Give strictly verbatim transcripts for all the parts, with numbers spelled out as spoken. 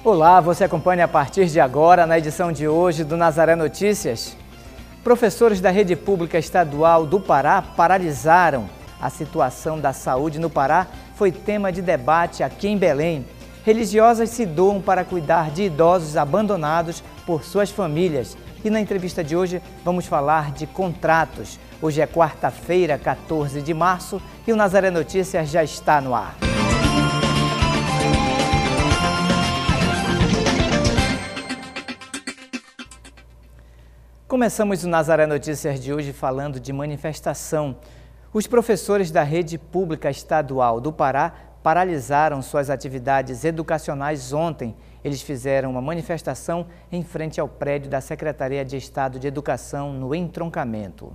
Olá, você acompanha a partir de agora, na edição de hoje do Nazaré Notícias. Professores da rede pública estadual do Pará paralisaram. A situação da saúde no Pará foi tema de debate aqui em Belém. Religiosas se doam para cuidar de idosos abandonados por suas famílias. E na entrevista de hoje vamos falar de contratos. Hoje é quarta-feira, quatorze de março, e o Nazaré Notícias já está no ar. Começamos o Nazaré Notícias de hoje falando de manifestação. Os professores da rede pública estadual do Pará paralisaram suas atividades educacionais ontem. Eles fizeram uma manifestação em frente ao prédio da Secretaria de Estado de Educação, no entroncamento.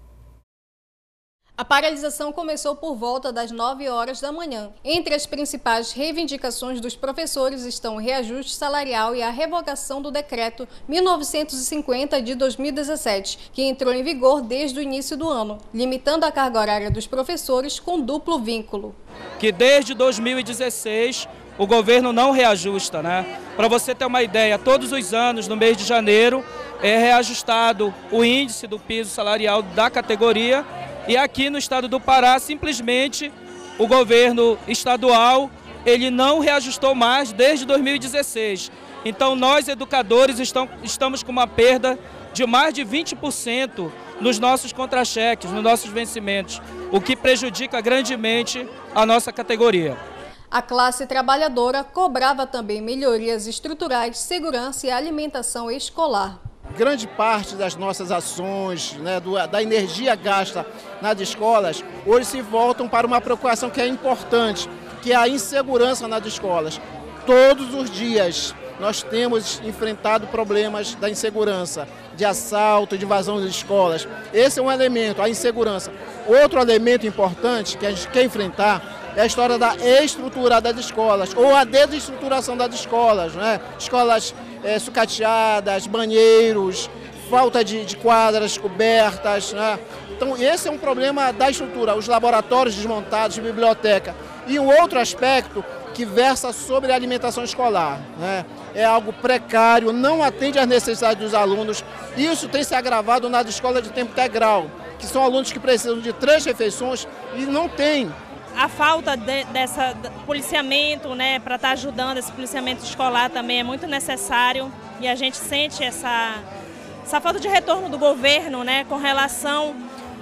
A paralisação começou por volta das nove horas da manhã. Entre as principais reivindicações dos professores estão o reajuste salarial e a revogação do decreto mil novecentos e cinquenta de dois mil e dezessete, que entrou em vigor desde o início do ano, limitando a carga horária dos professores com duplo vínculo. Que desde dois mil e dezesseis o governo não reajusta, né? Para você ter uma ideia, todos os anos, no mês de janeiro, é reajustado o índice do piso salarial da categoria. E aqui no estado do Pará, simplesmente, o governo estadual, ele não reajustou mais desde dois mil e dezesseis. Então, nós, educadores, estão, estamos com uma perda de mais de vinte por cento nos nossos contra-cheques, nos nossos vencimentos, o que prejudica grandemente a nossa categoria. A classe trabalhadora cobrava também melhorias estruturais, segurança e alimentação escolar. Grande parte das nossas ações, né, do, da energia gasta nas escolas, hoje se voltam para uma preocupação que é importante, que é a insegurança nas escolas. Todos os dias nós temos enfrentado problemas da insegurança, de assalto, de invasão das escolas. Esse é um elemento, a insegurança. Outro elemento importante que a gente quer enfrentar é a história da estrutura das escolas, ou a desestruturação das escolas, né? Escolas é, sucateadas, banheiros, falta de, de quadras cobertas, né? Então esse é um problema da estrutura, os laboratórios desmontados, de biblioteca. E um outro aspecto que versa sobre a alimentação escolar, né? É algo precário, não atende às necessidades dos alunos. Isso tem se agravado nas escolas de tempo integral, que são alunos que precisam de três refeições e não tem. A falta de, dessa policiamento, né, para estar ajudando esse policiamento escolar também é muito necessário, e a gente sente essa, essa falta de retorno do governo, né, com relação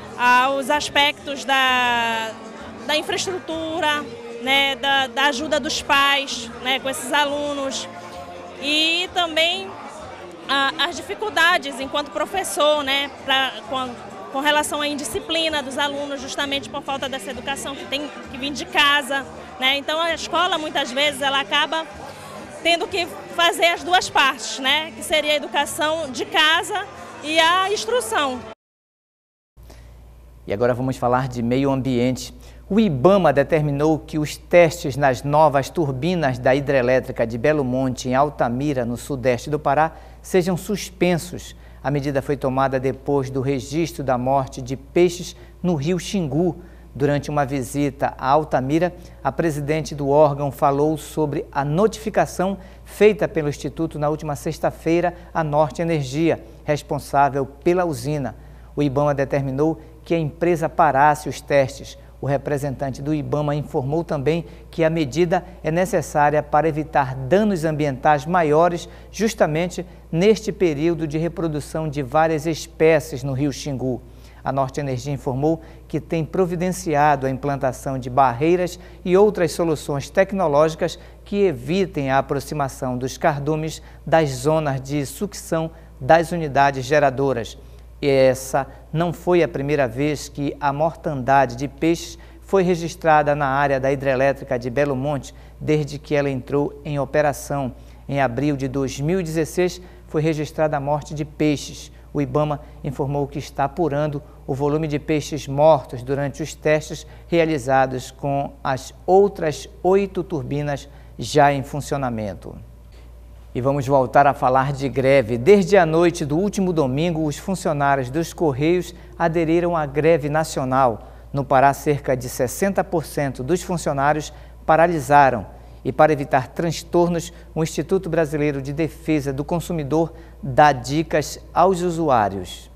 aos aspectos da, da infraestrutura, né, da, da ajuda dos pais, né, com esses alunos, e também a, as dificuldades enquanto professor, né, pra, com, com relação à indisciplina dos alunos, justamente por falta dessa educação que tem que vir de casa, né? Então a escola muitas vezes ela acaba tendo que fazer as duas partes, né? Que seria a educação de casa e a instrução. E agora vamos falar de meio ambiente. O IBAMA determinou que os testes nas novas turbinas da hidrelétrica de Belo Monte, em Altamira, no sudeste do Pará, sejam suspensos. A medida foi tomada depois do registro da morte de peixes no rio Xingu. Durante uma visita a Altamira, a presidente do órgão falou sobre a notificação feita pelo Instituto na última sexta-feira à Norte Energia, responsável pela usina. O IBAMA determinou que a empresa parasse os testes. O representante do IBAMA informou também que a medida é necessária para evitar danos ambientais maiores, justamente neste período de reprodução de várias espécies no rio Xingu. A Norte Energia informou que tem providenciado a implantação de barreiras e outras soluções tecnológicas que evitem a aproximação dos cardumes das zonas de sucção das unidades geradoras. E essa não foi a primeira vez que a mortandade de peixes foi registrada na área da hidrelétrica de Belo Monte, desde que ela entrou em operação. Em abril de dois mil e dezesseis, foi registrada a morte de peixes. O IBAMA informou que está apurando o volume de peixes mortos durante os testes realizados com as outras oito turbinas já em funcionamento. E vamos voltar a falar de greve. Desde a noite do último domingo, os funcionários dos Correios aderiram à greve nacional. No Pará, cerca de sessenta por cento dos funcionários paralisaram. E para evitar transtornos, o Instituto Brasileiro de Defesa do Consumidor dá dicas aos usuários.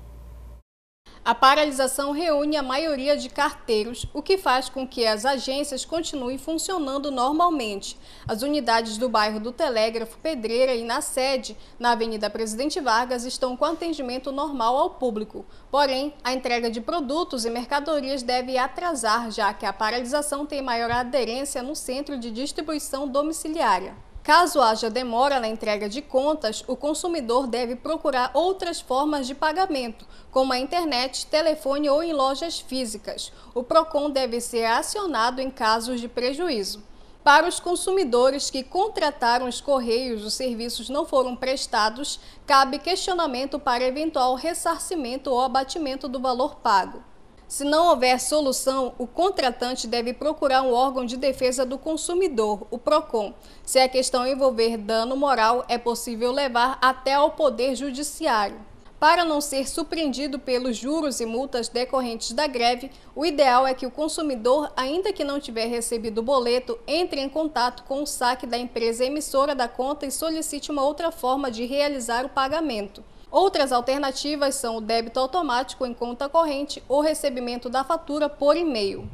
A paralisação reúne a maioria de carteiros, o que faz com que as agências continuem funcionando normalmente. As unidades do bairro do Telégrafo, Pedreira e na sede, na Avenida Presidente Vargas, estão com atendimento normal ao público. Porém, a entrega de produtos e mercadorias deve atrasar, já que a paralisação tem maior aderência no centro de distribuição domiciliária. Caso haja demora na entrega de contas, o consumidor deve procurar outras formas de pagamento, como a internet, telefone ou em lojas físicas. O PROCON deve ser acionado em casos de prejuízo. Para os consumidores que contrataram os correios, os serviços não foram prestados, cabe questionamento para eventual ressarcimento ou abatimento do valor pago. Se não houver solução, o contratante deve procurar um órgão de defesa do consumidor, o PROCON. Se a questão envolver dano moral, é possível levar até ao Poder Judiciário. Para não ser surpreendido pelos juros e multas decorrentes da greve, o ideal é que o consumidor, ainda que não tiver recebido o boleto, entre em contato com o saque da empresa emissora da conta e solicite uma outra forma de realizar o pagamento. Outras alternativas são o débito automático em conta corrente ou recebimento da fatura por e-mail.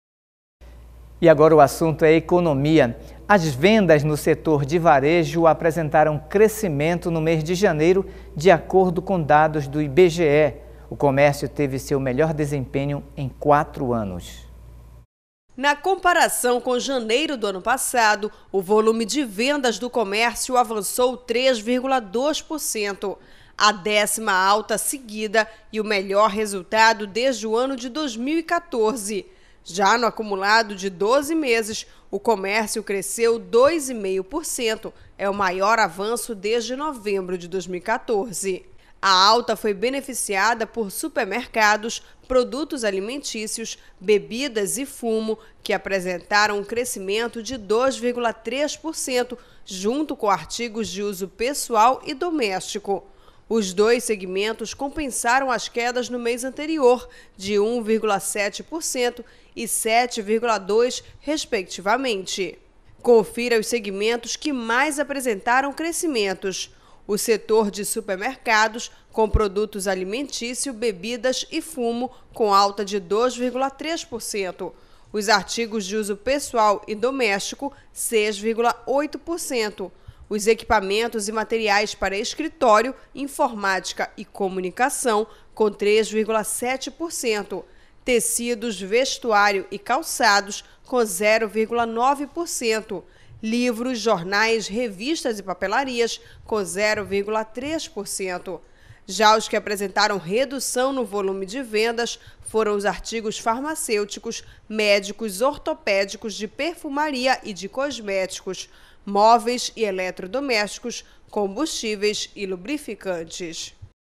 E agora o assunto é economia. As vendas no setor de varejo apresentaram crescimento no mês de janeiro, de acordo com dados do I B G E. O comércio teve seu melhor desempenho em quatro anos. Na comparação com janeiro do ano passado, o volume de vendas do comércio avançou três vírgula dois por cento. A décima alta seguida e o melhor resultado desde o ano de dois mil e quatorze. Já no acumulado de doze meses, o comércio cresceu dois vírgula cinco por cento, é o maior avanço desde novembro de dois mil e quatorze. A alta foi beneficiada por supermercados, produtos alimentícios, bebidas e fumo, que apresentaram um crescimento de dois vírgula três por cento, junto com artigos de uso pessoal e doméstico. Os dois segmentos compensaram as quedas no mês anterior, de um vírgula sete por cento e sete vírgula dois por cento, respectivamente. Confira os segmentos que mais apresentaram crescimentos. O setor de supermercados, com produtos alimentícios, bebidas e fumo, com alta de dois vírgula três por cento. Os artigos de uso pessoal e doméstico, seis vírgula oito por cento. Os equipamentos e materiais para escritório, informática e comunicação, com três vírgula sete por cento. Tecidos, vestuário e calçados, com zero vírgula nove por cento. Livros, jornais, revistas e papelarias, com zero vírgula três por cento. Já os que apresentaram redução no volume de vendas foram os artigos farmacêuticos, médicos, ortopédicos, de perfumaria e de cosméticos, móveis e eletrodomésticos, combustíveis e lubrificantes.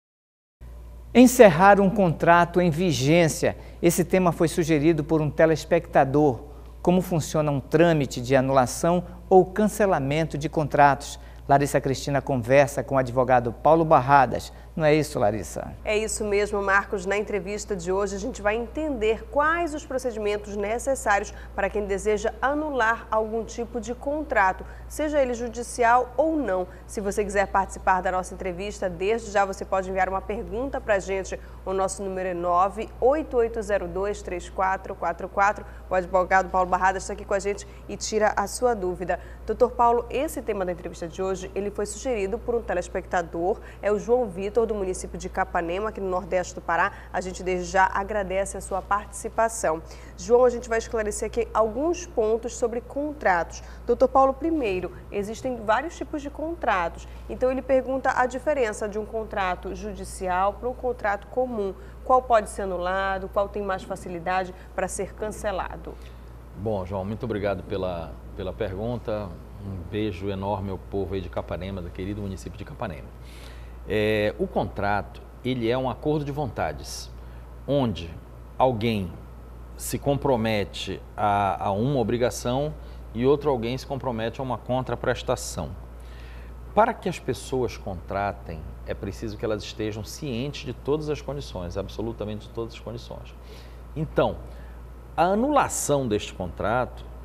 Encerrar um contrato em vigência. Esse tema foi sugerido por um telespectador. Como funciona um trâmite de anulação ou cancelamento de contratos? Larissa Cristina conversa com o advogado Paulo Barradas. Não é isso, Larissa? É isso mesmo, Marcos. Na entrevista de hoje, a gente vai entender quais os procedimentos necessários para quem deseja anular algum tipo de contrato, seja ele judicial ou não. Se você quiser participar da nossa entrevista, desde já você pode enviar uma pergunta para a gente. O nosso número é nove oito oito zero dois, três quatro quatro quatro. O advogado Paulo Barradas está aqui com a gente e tira a sua dúvida. Doutor Paulo, esse tema da entrevista de hoje, ele foi sugerido por um telespectador, é o João Vitor, do município de Capanema, aqui no Nordeste do Pará. A gente desde já agradece a sua participação. João, a gente vai esclarecer aqui alguns pontos sobre contratos. Doutor Paulo, primeiro, existem vários tipos de contratos. Então ele pergunta a diferença de um contrato judicial para um contrato comum. Qual pode ser anulado, qual tem mais facilidade para ser cancelado? Bom, João, muito obrigado pela, pela pergunta. Um beijo enorme ao povo aí de Capanema, do querido município de Capanema. É, o contrato, ele é um acordo de vontades, onde alguém se compromete a, a uma obrigação e outro alguém se compromete a uma contraprestação. Para que as pessoas contratem, é preciso que elas estejam cientes de todas as condições, absolutamente de todas as condições. Então, a anulação deste contrato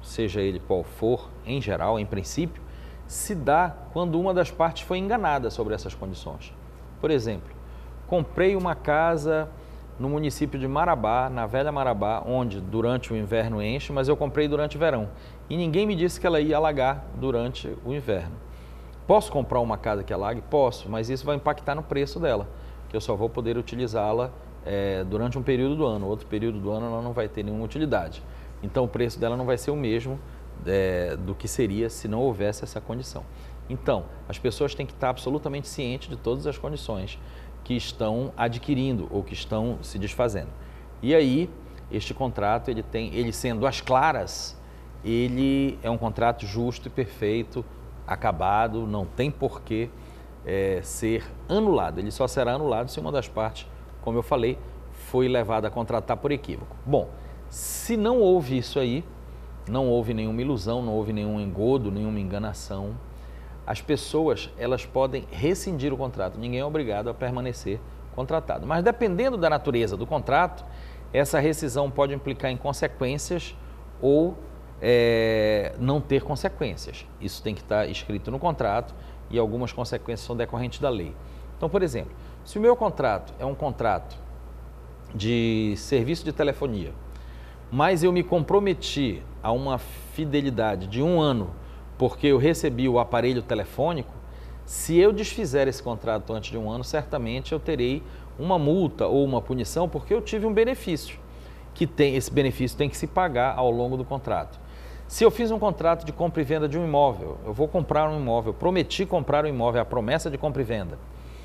seja ele qual for, em geral, em princípio, se dá quando uma das partes foi enganada sobre essas condições. Por exemplo, comprei uma casa no município de Marabá, na Velha Marabá, onde durante o inverno enche, mas eu comprei durante o verão. E ninguém me disse que ela ia alagar durante o inverno. Posso comprar uma casa que alague? Posso, mas isso vai impactar no preço dela, que eu só vou poder utilizá-la é, durante um período do ano. Outro período do ano ela não vai ter nenhuma utilidade. Então o preço dela não vai ser o mesmo é, do que seria se não houvesse essa condição. Então, as pessoas têm que estar absolutamente cientes de todas as condições que estão adquirindo ou que estão se desfazendo. E aí, este contrato, ele tem, ele sendo às claras, ele é um contrato justo e perfeito, acabado, não tem porquê é, ser anulado. Ele só será anulado se uma das partes, como eu falei, foi levada a contratar por equívoco. Bom, se não houve isso aí, não houve nenhuma ilusão, não houve nenhum engodo, nenhuma enganação, as pessoas, elas podem rescindir o contrato. Ninguém é obrigado a permanecer contratado. Mas dependendo da natureza do contrato, essa rescisão pode implicar em consequências ou é, não ter consequências. Isso tem que estar escrito no contrato e algumas consequências são decorrentes da lei. Então, por exemplo, se o meu contrato é um contrato de serviço de telefonia, mas eu me comprometi a uma fidelidade de um ano porque eu recebi o aparelho telefônico, se eu desfizer esse contrato antes de um ano, certamente eu terei uma multa ou uma punição porque eu tive um benefício, que tem, esse benefício tem que se pagar ao longo do contrato. Se eu fiz um contrato de compra e venda de um imóvel, eu vou comprar um imóvel, prometi comprar um imóvel, a promessa de compra e venda,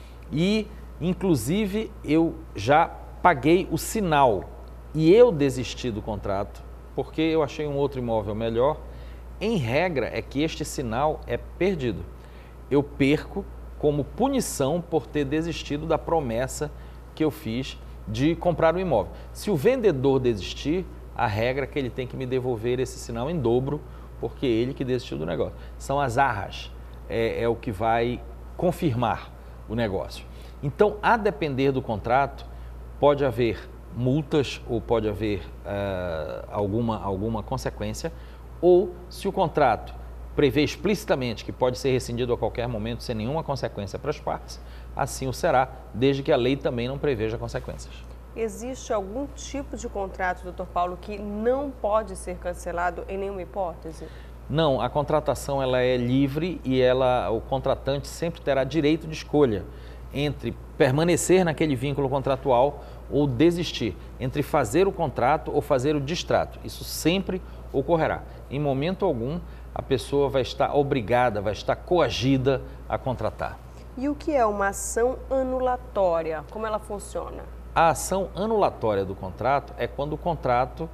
e inclusive eu já paguei o sinal e eu desisti do contrato porque eu achei um outro imóvel melhor, em regra é que este sinal é perdido. Eu perco como punição por ter desistido da promessa que eu fiz de comprar um imóvel. Se o vendedor desistir, a regra é que ele tem que me devolver esse sinal em dobro, porque é ele que desistiu do negócio. São as arras, é, é o que vai confirmar o negócio. Então, a depender do contrato, pode haver multas ou pode haver uh, alguma, alguma consequência, ou se o contrato prevê explicitamente que pode ser rescindido a qualquer momento sem nenhuma consequência para as partes, assim o será, desde que a lei também não preveja consequências. Existe algum tipo de contrato, doutor Paulo, que não pode ser cancelado em nenhuma hipótese? Não, a contratação ela é livre e ela, o contratante sempre terá direito de escolha entre permanecer naquele vínculo contratual ou desistir, entre fazer o contrato ou fazer o distrato. Isso sempre ocorrerá. Em momento algum, a pessoa vai estar obrigada, vai estar coagida a contratar. E o que é uma ação anulatória? Como ela funciona? A ação anulatória do contrato é quando o contrato,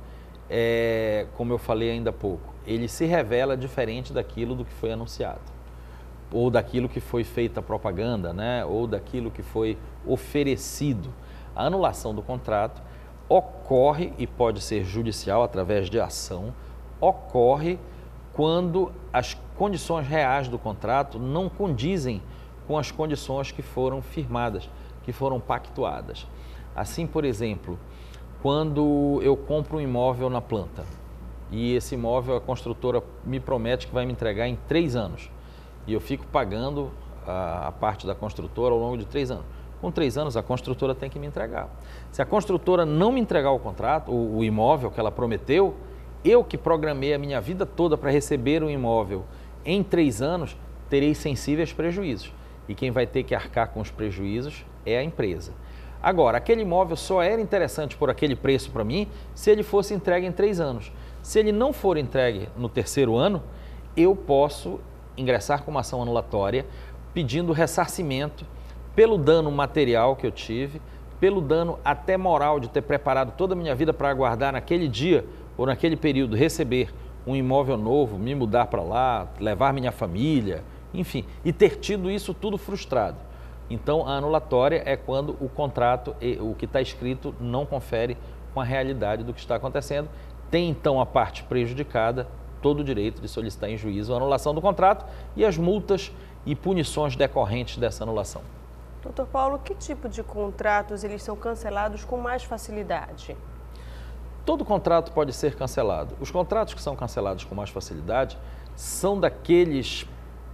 é, como eu falei ainda há pouco, ele se revela diferente daquilo do que foi anunciado, ou daquilo que foi feita propaganda, né? Ou daquilo que foi oferecido. A anulação do contrato ocorre, e pode ser judicial através de ação, ocorre quando as condições reais do contrato não condizem com as condições que foram firmadas, que foram pactuadas. Assim, por exemplo, quando eu compro um imóvel na planta e esse imóvel a construtora me promete que vai me entregar em três anos e eu fico pagando a, a parte da construtora ao longo de três anos. Com três anos a construtora tem que me entregar. Se a construtora não me entregar o contrato, o, o imóvel que ela prometeu, eu que programei a minha vida toda para receber um imóvel em três anos, terei sensíveis prejuízos. E quem vai ter que arcar com os prejuízos é a empresa. Agora, aquele imóvel só era interessante por aquele preço para mim se ele fosse entregue em três anos. Se ele não for entregue no terceiro ano, eu posso ingressar com uma ação anulatória pedindo ressarcimento pelo dano material que eu tive, pelo dano até moral de ter preparado toda a minha vida para aguardar naquele dia ou naquele período receber um imóvel novo, me mudar para lá, levar minha família, enfim, e ter tido isso tudo frustrado. Então, a anulatória é quando o contrato, o que está escrito, não confere com a realidade do que está acontecendo. Tem, então, a parte prejudicada todo o direito de solicitar em juízo a anulação do contrato e as multas e punições decorrentes dessa anulação. doutor Paulo, que tipo de contratos eles são cancelados com mais facilidade? todo contrato pode ser cancelado. Os contratos que são cancelados com mais facilidade são daqueles,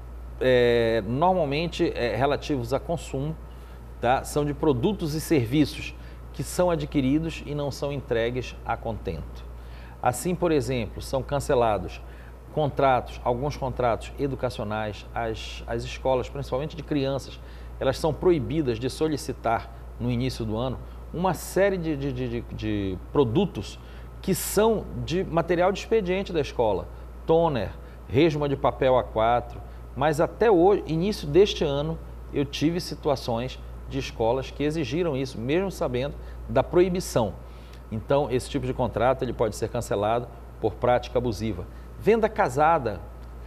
é, normalmente, é, relativos a consumo, tá? São de produtos e serviços que são adquiridos e não são entregues a contento. Assim, por exemplo, são cancelados contratos, alguns contratos educacionais, as, as escolas, principalmente de crianças, elas são proibidas de solicitar no início do ano uma série de, de, de, de produtos que são de material de expediente da escola, toner, resma de papel A quatro, mas até hoje, início deste ano, eu tive situações de escolas que exigiram isso, mesmo sabendo da proibição. Então, esse tipo de contrato ele pode ser cancelado por prática abusiva. Venda casada,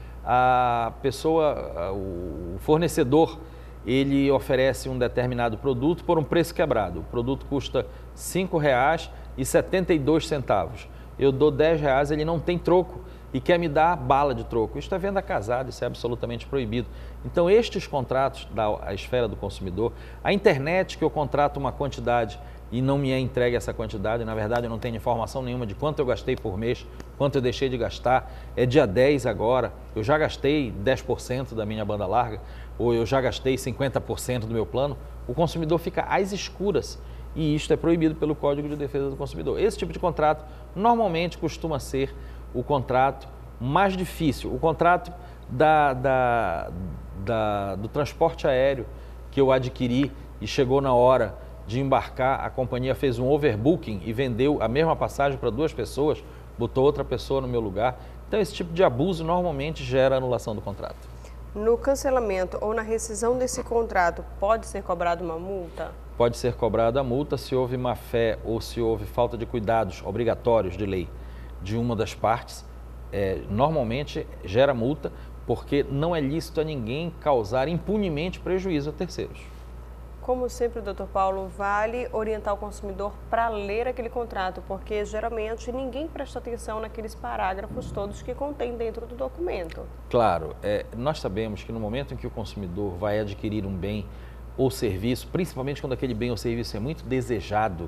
a pessoa, o fornecedor, ele oferece um determinado produto por um preço quebrado. O produto custa cinco reais e setenta e dois centavos. Eu dou dez reais, ele não tem troco e quer me dar bala de troco. Isso é venda casada, isso é absolutamente proibido. Então, estes contratos da esfera do consumidor, a internet que eu contrato uma quantidade e não me é entregue essa quantidade, na verdade eu não tenho informação nenhuma de quanto eu gastei por mês, quanto eu deixei de gastar, é dia dez agora, eu já gastei dez por cento da minha banda larga, ou eu já gastei cinquenta por cento do meu plano, o consumidor fica às escuras e isto é proibido pelo Código de Defesa do Consumidor. Esse tipo de contrato normalmente costuma ser o contrato mais difícil, o contrato da, da, da, do transporte aéreo que eu adquiri e chegou na hora de embarcar, a companhia fez um overbooking e vendeu a mesma passagem para duas pessoas, botou outra pessoa no meu lugar. Então, esse tipo de abuso normalmente gera anulação do contrato. No cancelamento ou na rescisão desse contrato, pode ser cobrada uma multa? Pode ser cobrada a multa se houve má-fé ou se houve falta de cuidados obrigatórios de lei de uma das partes. É, normalmente gera multa porque não é lícito a ninguém causar impunemente prejuízo a terceiros. Como sempre, doutor Paulo, vale orientar o consumidor para ler aquele contrato, porque geralmente ninguém presta atenção naqueles parágrafos todos que contém dentro do documento. Claro, é, nós sabemos que no momento em que o consumidor vai adquirir um bem ou serviço, principalmente quando aquele bem ou serviço é muito desejado,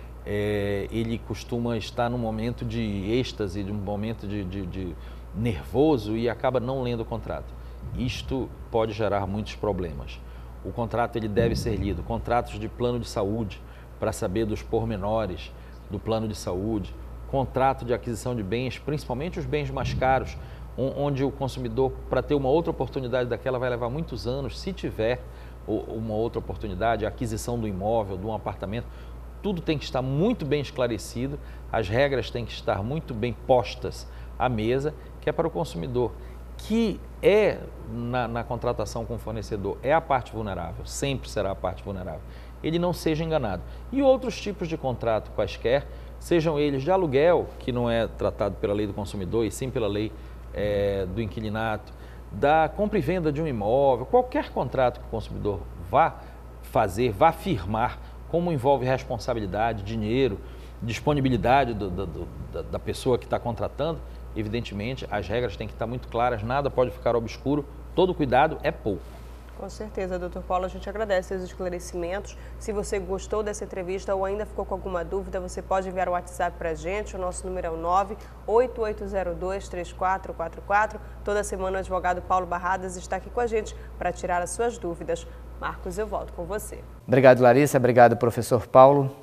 é, ele costuma estar num momento de êxtase, de um momento de, de, de nervoso e acaba não lendo o contrato. Isto pode gerar muitos problemas. O contrato ele deve ser lido, contratos de plano de saúde, para saber dos pormenores do plano de saúde, contrato de aquisição de bens, principalmente os bens mais caros, onde o consumidor, para ter uma outra oportunidade daquela, vai levar muitos anos, se tiver uma outra oportunidade, a aquisição do imóvel, de um apartamento, tudo tem que estar muito bem esclarecido, as regras têm que estar muito bem postas à mesa, que é para o consumidor, que é, na, na contratação com o fornecedor, é a parte vulnerável, sempre será a parte vulnerável, ele não seja enganado. E outros tipos de contrato quaisquer, sejam eles de aluguel, que não é tratado pela lei do consumidor, e sim pela lei é, do inquilinato, da compra e venda de um imóvel, qualquer contrato que o consumidor vá fazer, vá firmar, como envolve responsabilidade, dinheiro, disponibilidade do, do, do, da, da pessoa que está contratando, evidentemente, as regras têm que estar muito claras, nada pode ficar obscuro, todo cuidado é pouco. Com certeza, doutor Paulo, a gente agradece os esclarecimentos. Se você gostou dessa entrevista ou ainda ficou com alguma dúvida, você pode enviar o WhatsApp para a gente, o nosso número é o nove oito oito zero dois, três quatro quatro quatro. Toda semana o advogado Paulo Barradas está aqui com a gente para tirar as suas dúvidas. Marcos, eu volto com você. Obrigado, Larissa. Obrigado, professor Paulo.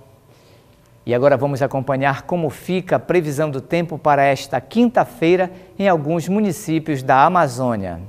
E agora vamos acompanhar como fica a previsão do tempo para esta quinta-feira em alguns municípios da Amazônia.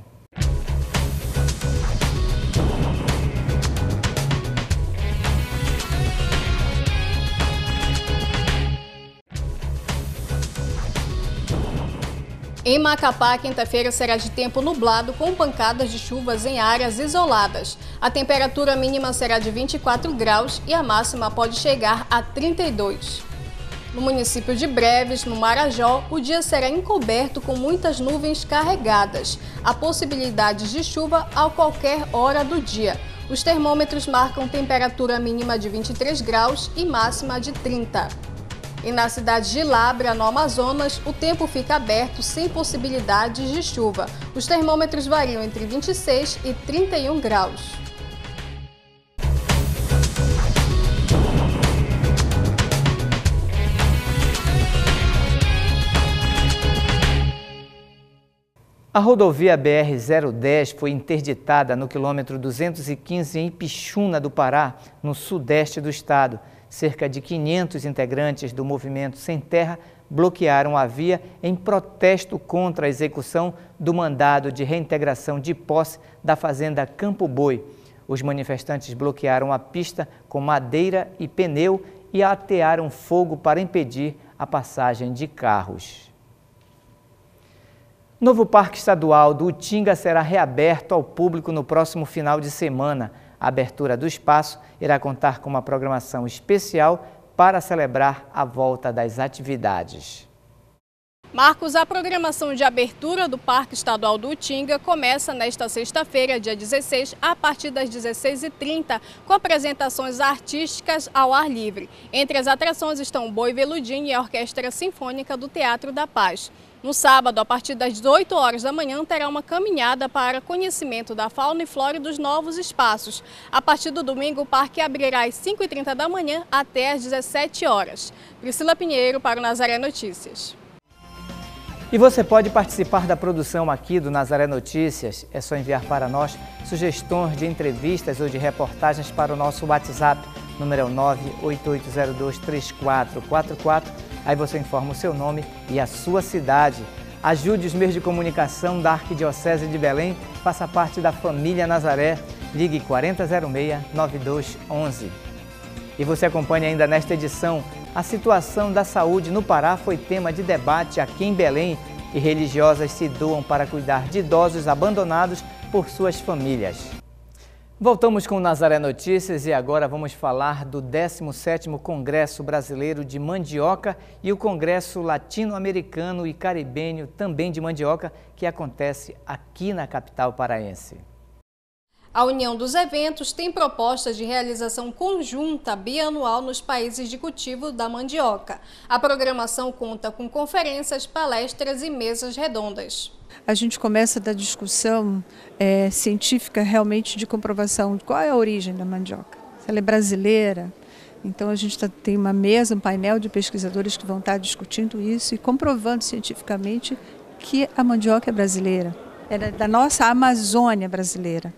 Em Macapá, quinta-feira será de tempo nublado com pancadas de chuvas em áreas isoladas. A temperatura mínima será de vinte e quatro graus e a máxima pode chegar a trinta e dois. No município de Breves, no Marajó, o dia será encoberto com muitas nuvens carregadas. Há possibilidades de chuva a qualquer hora do dia. Os termômetros marcam temperatura mínima de vinte e três graus e máxima de trinta. E na cidade de Lábrea, no Amazonas, o tempo fica aberto sem possibilidades de chuva. Os termômetros variam entre vinte e seis e trinta e um graus. A rodovia B R zero dez foi interditada no quilômetro duzentos e quinze em Ipixuna do Pará, no sudeste do estado. Cerca de quinhentos integrantes do movimento Sem Terra bloquearam a via em protesto contra a execução do mandado de reintegração de posse da fazenda Campo Boi. Os manifestantes bloquearam a pista com madeira e pneu e atearam fogo para impedir a passagem de carros. Novo Parque Estadual do Utinga será reaberto ao público no próximo final de semana. A abertura do espaço irá contar com uma programação especial para celebrar a volta das atividades. Marcos, a programação de abertura do Parque Estadual do Utinga começa nesta sexta-feira, dia dezesseis, a partir das dezesseis e trinta, com apresentações artísticas ao ar livre. Entre as atrações estão o Boi Veludinho e a Orquestra Sinfônica do Teatro da Paz. No sábado, a partir das dezoito horas da manhã, terá uma caminhada para conhecimento da fauna e flora e dos novos espaços. A partir do domingo, o parque abrirá às cinco e trinta da manhã até às dezessete horas. Priscila Pinheiro para o Nazaré Notícias. E você pode participar da produção aqui do Nazaré Notícias. É só enviar para nós sugestões de entrevistas ou de reportagens para o nosso WhatsApp, número nove oito oito zero dois três quatro quatro quatro. Aí você informa o seu nome e a sua cidade. Ajude os meios de comunicação da Arquidiocese de Belém. Faça parte da família Nazaré. Ligue quarenta zero seis, nove dois onze. E você acompanha ainda nesta edição. A situação da saúde no Pará foi tema de debate aqui em Belém e religiosas se doam para cuidar de idosos abandonados por suas famílias. Voltamos com o Nazaré Notícias e agora vamos falar do décimo sétimo Congresso Brasileiro de Mandioca e o Congresso Latino-Americano e Caribenho também de Mandioca, que acontece aqui na capital paraense. A união dos eventos tem proposta de realização conjunta bianual nos países de cultivo da mandioca. A programação conta com conferências, palestras e mesas redondas. A gente começa da discussão é, científica realmente de comprovação de qual é a origem da mandioca. Se ela é brasileira, então a gente tá, tem uma mesa, um painel de pesquisadores que vão estar discutindo isso e comprovando cientificamente que a mandioca é brasileira. Ela é da nossa Amazônia brasileira.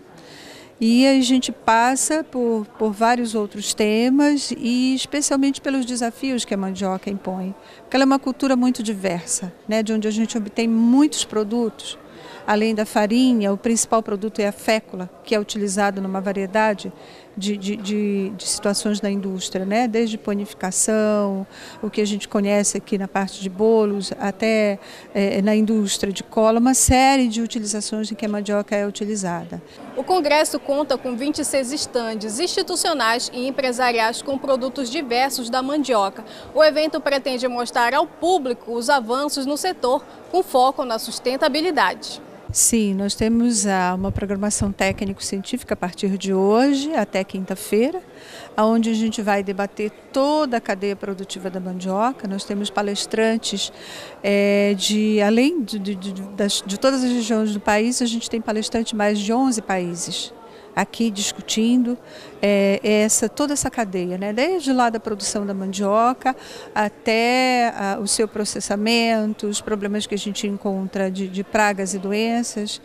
E a gente passa por, por vários outros temas e especialmente pelos desafios que a mandioca impõe. Porque ela é uma cultura muito diversa, né, de onde a gente obtém muitos produtos. Além da farinha, o principal produto é a fécula, que é utilizado numa variedade de, de, de, de situações da indústria, né? Desde panificação, o que a gente conhece aqui na parte de bolos, até é, na indústria de cola, uma série de utilizações em que a mandioca é utilizada. O Congresso conta com vinte e seis estandes institucionais e empresariais com produtos diversos da mandioca. O evento pretende mostrar ao público os avanços no setor, com foco na sustentabilidade. Sim, nós temos ah, uma programação técnico-científica a partir de hoje até quinta-feira, onde a gente vai debater toda a cadeia produtiva da mandioca. Nós temos palestrantes é, de, além de, de, de, das, de todas as regiões do país, a gente tem palestrantes de mais de onze países aqui discutindo é, essa, toda essa cadeia, né? Desde lá da produção da mandioca até a, o seu processamento, os problemas que a gente encontra de, de pragas e doenças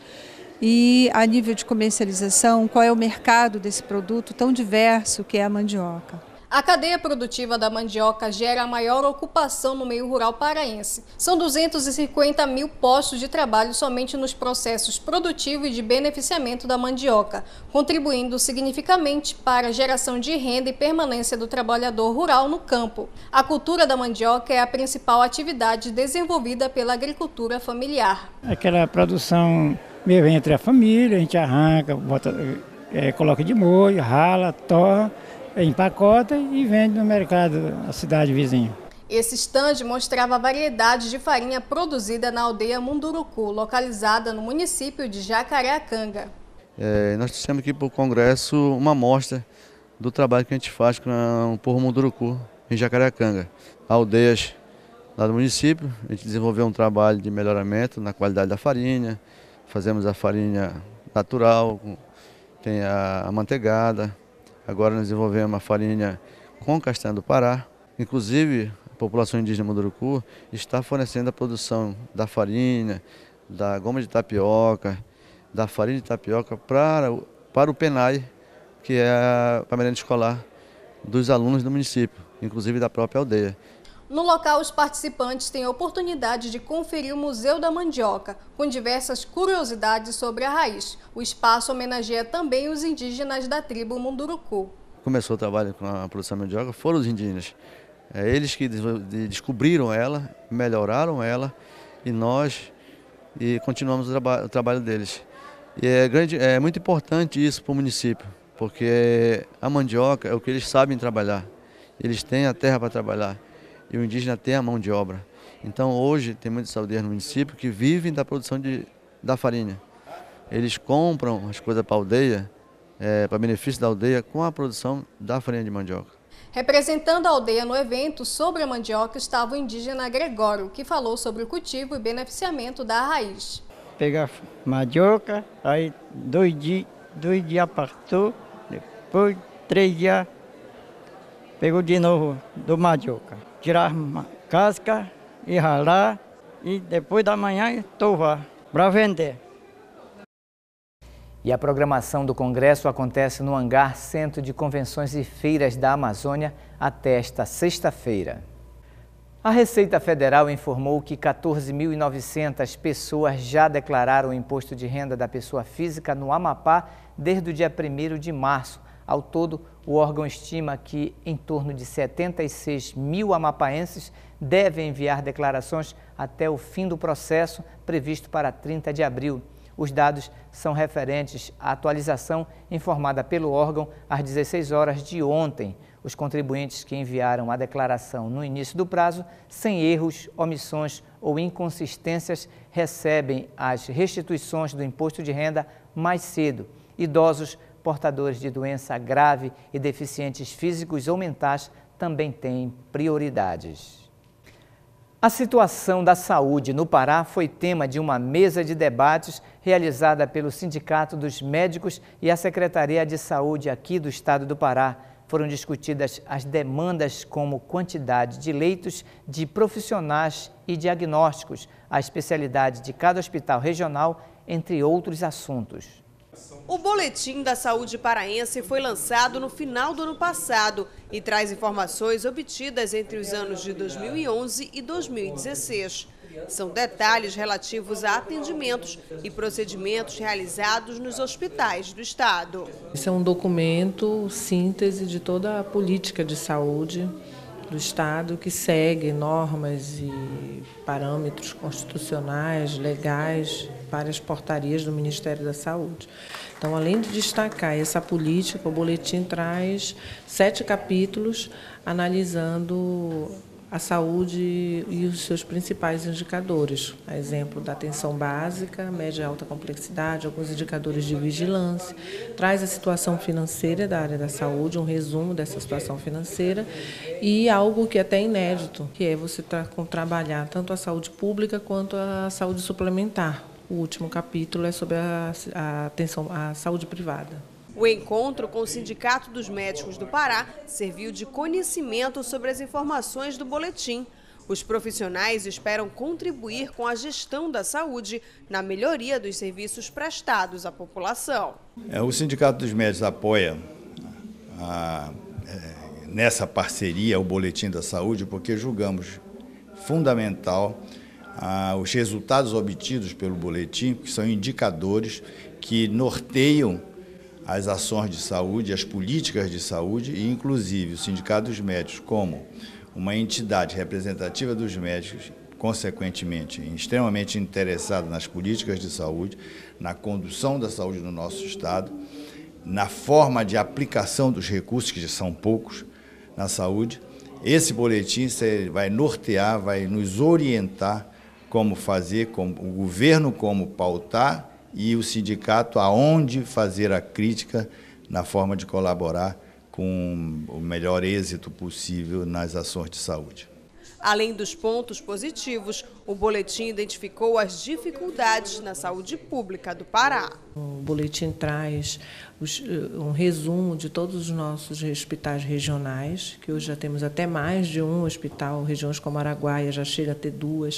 e a nível de comercialização, qual é o mercado desse produto tão diverso que é a mandioca. A cadeia produtiva da mandioca gera a maior ocupação no meio rural paraense. São duzentos e cinquenta mil postos de trabalho somente nos processos produtivo e de beneficiamento da mandioca, contribuindo significativamente para a geração de renda e permanência do trabalhador rural no campo. A cultura da mandioca é a principal atividade desenvolvida pela agricultura familiar. Aquela produção meio entre a família, a gente arranca, bota, é, coloca de molho, rala, torra, empacota e vende no mercado da cidade vizinha. Esse estande mostrava a variedade de farinha produzida na aldeia Munduruku, localizada no município de Jacareacanga. É, nós trouxemos aqui para o Congresso uma amostra do trabalho que a gente faz com o povo Munduruku, em Jacareacanga. Aldeias lá do município, a gente desenvolveu um trabalho de melhoramento na qualidade da farinha, fazemos a farinha natural, tem a amanteigada. Agora nós desenvolvemos a farinha com castanha do Pará. Inclusive, a população indígena Munduruku está fornecendo a produção da farinha, da goma de tapioca, da farinha de tapioca para, para o PENAI, que é a merenda escolar dos alunos do município, inclusive da própria aldeia. No local, os participantes têm a oportunidade de conferir o Museu da Mandioca, com diversas curiosidades sobre a raiz. O espaço homenageia também os indígenas da tribo Munduruku. Começou o trabalho com a produção de mandioca, foram os indígenas. É eles que descobriram ela, melhoraram ela e nós e continuamos o, traba o trabalho deles. E é, grande, é muito importante isso para o município, porque a mandioca é o que eles sabem trabalhar. Eles têm a terra para trabalhar. E o indígena tem a mão de obra. Então hoje tem muitos aldeias no município que vivem da produção de, da farinha. Eles compram as coisas para a aldeia, é, para benefício da aldeia, com a produção da farinha de mandioca. Representando a aldeia no evento sobre a mandioca estava o indígena Gregório, que falou sobre o cultivo e beneficiamento da raiz. Pegar mandioca, aí dois dias, dois dias partou, depois três dias pegou de novo do mandioca. Tirar a casca e ralar e depois da manhã tovar para vender. E a programação do Congresso acontece no Hangar Centro de Convenções e Feiras da Amazônia até esta sexta-feira. A Receita Federal informou que quatorze mil e novecentas pessoas já declararam o imposto de renda da pessoa física no Amapá desde o dia primeiro de março. Ao todo, o órgão estima que em torno de setenta e seis mil amapaenses devem enviar declarações até o fim do processo, previsto para trinta de abril. Os dados são referentes à atualização informada pelo órgão às dezesseis horas de ontem. Os contribuintes que enviaram a declaração no início do prazo, sem erros, omissões ou inconsistências, recebem as restituições do imposto de renda mais cedo. Idosos, portadores de doença grave e deficientes físicos ou mentais também têm prioridades. A situação da saúde no Pará foi tema de uma mesa de debates realizada pelo Sindicato dos Médicos e a Secretaria de Saúde aqui do estado do Pará. Foram discutidas as demandas como quantidade de leitos, de profissionais e diagnósticos, a especialidade de cada hospital regional, entre outros assuntos. O Boletim da Saúde Paraense foi lançado no final do ano passado e traz informações obtidas entre os anos de dois mil e onze e dois mil e dezesseis. São detalhes relativos a atendimentos e procedimentos realizados nos hospitais do estado. Esse é um documento síntese de toda a política de saúde do estado, que segue normas e parâmetros constitucionais, legais, várias portarias do Ministério da Saúde. Então, além de destacar essa política, o boletim traz sete capítulos analisando a saúde e os seus principais indicadores, a exemplo da atenção básica, média e alta complexidade, alguns indicadores de vigilância, traz a situação financeira da área da saúde, um resumo dessa situação financeira e algo que é até inédito, que é você tra trabalhar tanto a saúde pública quanto a saúde suplementar. O último capítulo é sobre a, a atenção à saúde privada. O encontro com o Sindicato dos Médicos do Pará serviu de conhecimento sobre as informações do boletim. Os profissionais esperam contribuir com a gestão da saúde na melhoria dos serviços prestados à população. É, o Sindicato dos Médicos apoia a, é, nessa parceria o Boletim da Saúde porque julgamos fundamental a, os resultados obtidos pelo boletim, que são indicadores que norteiam as ações de saúde, as políticas de saúde e, inclusive, o Sindicato dos Médicos, como uma entidade representativa dos médicos, consequentemente, extremamente interessada nas políticas de saúde, na condução da saúde no nosso estado, na forma de aplicação dos recursos, que são poucos, na saúde. Esse boletim vai nortear, vai nos orientar como fazer, como, o governo como pautar, e o sindicato aonde fazer a crítica na forma de colaborar com o melhor êxito possível nas ações de saúde. Além dos pontos positivos, o boletim identificou as dificuldades na saúde pública do Pará. O boletim traz os, um resumo de todos os nossos hospitais regionais, que hoje já temos até mais de um hospital, regiões como Araguaia já chega a ter duas,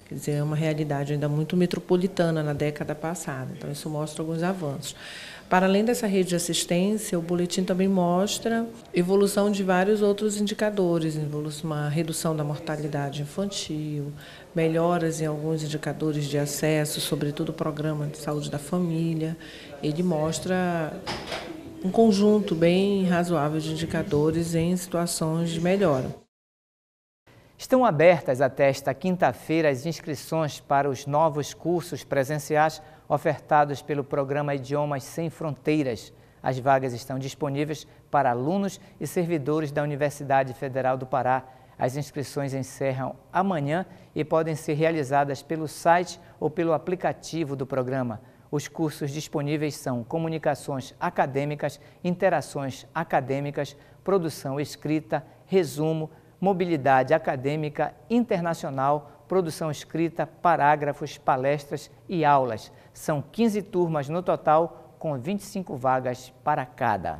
Quer dizer, é uma realidade ainda muito metropolitana na década passada. Então, isso mostra alguns avanços. Para além dessa rede de assistência, o boletim também mostra evolução de vários outros indicadores, uma redução da mortalidade infantil, melhoras em alguns indicadores de acesso, sobretudo o programa de saúde da família. Ele mostra um conjunto bem razoável de indicadores em situações de melhora. Estão abertas até esta quinta-feira as inscrições para os novos cursos presenciais ofertados pelo programa Idiomas Sem Fronteiras. As vagas estão disponíveis para alunos e servidores da Universidade Federal do Pará. As inscrições encerram amanhã e podem ser realizadas pelo site ou pelo aplicativo do programa. Os cursos disponíveis são Comunicações Acadêmicas, Interações Acadêmicas, Produção Escrita, Resumo, Mobilidade Acadêmica Internacional, Produção Escrita, Parágrafos, Palestras e Aulas. São quinze turmas no total, com vinte e cinco vagas para cada.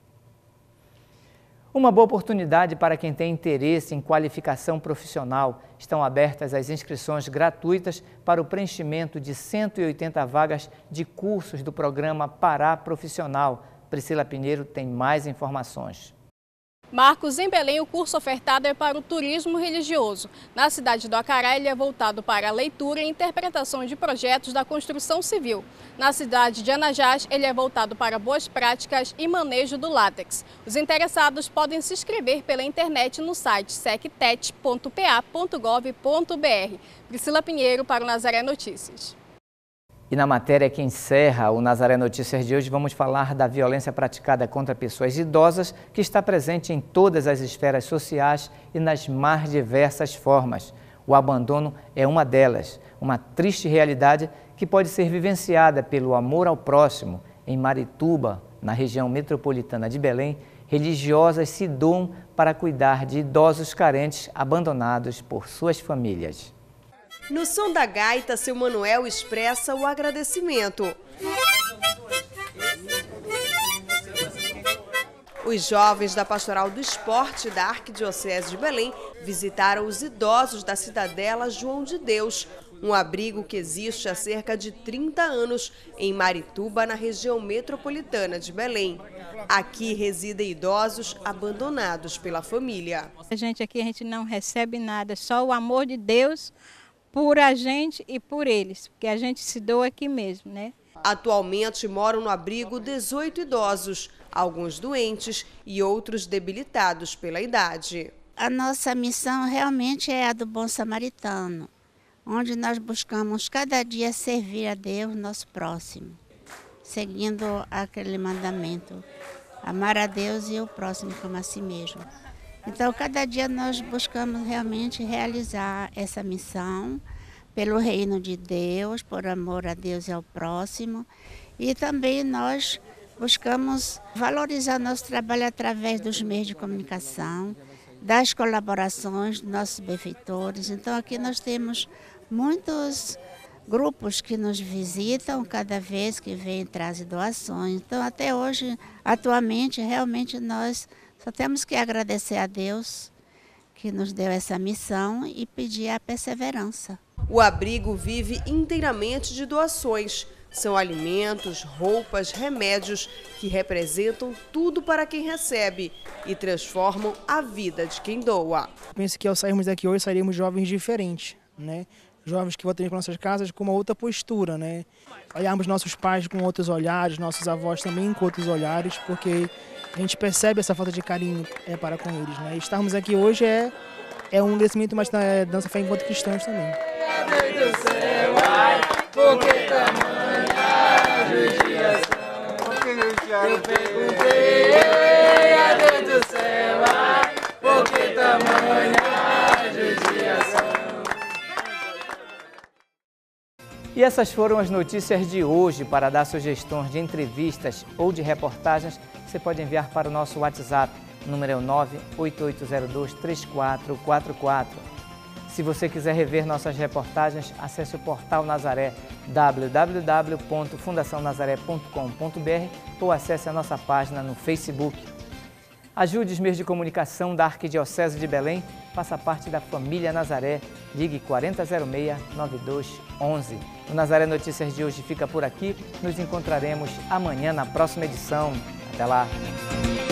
Uma boa oportunidade para quem tem interesse em qualificação profissional. Estão abertas as inscrições gratuitas para o preenchimento de cento e oitenta vagas de cursos do programa Pará Profissional. Priscila Pinheiro tem mais informações. Marcos, em Belém, o curso ofertado é para o turismo religioso. Na cidade do Acará, ele é voltado para a leitura e interpretação de projetos da construção civil. Na cidade de Anajás, ele é voltado para boas práticas e manejo do látex. Os interessados podem se inscrever pela internet no site sectet ponto p a ponto gov ponto br. Priscila Pinheiro para o Nazaré Notícias. E na matéria que encerra o Nazaré Notícias de hoje, vamos falar da violência praticada contra pessoas idosas, que está presente em todas as esferas sociais e nas mais diversas formas. O abandono é uma delas, uma triste realidade que pode ser vivenciada pelo amor ao próximo. Em Marituba, na região metropolitana de Belém, religiosas se doam para cuidar de idosos carentes abandonados por suas famílias. No som da gaita, seu Manuel expressa o agradecimento. Os jovens da Pastoral do Esporte da Arquidiocese de Belém visitaram os idosos da Cidadela João de Deus, um abrigo que existe há cerca de trinta anos em Marituba, na região metropolitana de Belém. Aqui residem idosos abandonados pela família. A gente aqui a gente não recebe nada, só o amor de Deus por a gente e por eles, porque a gente se doa aqui mesmo, né? Atualmente moram no abrigo dezoito idosos, alguns doentes e outros debilitados pela idade. A nossa missão realmente é a do bom samaritano, onde nós buscamos cada dia servir a Deus, nosso próximo, seguindo aquele mandamento, amar a Deus e o próximo como a si mesmo. Então, cada dia nós buscamos realmente realizar essa missão pelo reino de Deus, por amor a Deus e ao próximo. E também nós buscamos valorizar nosso trabalho através dos meios de comunicação, das colaborações dos nossos benfeitores. Então, aqui nós temos muitos grupos que nos visitam cada vez que vêm trazer doações. Então, até hoje, atualmente, realmente nós só temos que agradecer a Deus que nos deu essa missão e pedir a perseverança. O abrigo vive inteiramente de doações. São alimentos, roupas, remédios que representam tudo para quem recebe e transformam a vida de quem doa. Penso que ao sairmos daqui hoje, sairemos jovens diferentes, né? Jovens que voltarem para nossas casas com uma outra postura, né? Olharmos nossos pais com outros olhares, nossos avós também com outros olhares, porque a gente percebe essa falta de carinho é, para com eles, né? E estarmos aqui hoje é, é um agradecimento mais da nossa fé enquanto cristãos também. Deus do céu, ai, porque tamanha judiação? Eu perguntei, a Deus do céu, ai, porque tamanha judiação? E essas foram as notícias de hoje. Para dar sugestões de entrevistas ou de reportagens, você pode enviar para o nosso WhatsApp, o número é o nove oito oito zero dois três quatro quatro quatro. Se você quiser rever nossas reportagens, acesse o portal Nazaré, w w w ponto fundação nazaré ponto com ponto b r, ou acesse a nossa página no Facebook. Ajude os meios de comunicação da Arquidiocese de Belém. Faça parte da família Nazaré. Ligue quarenta zero seis, nove dois um um. O Nazaré Notícias de hoje fica por aqui. Nos encontraremos amanhã na próxima edição. Até lá!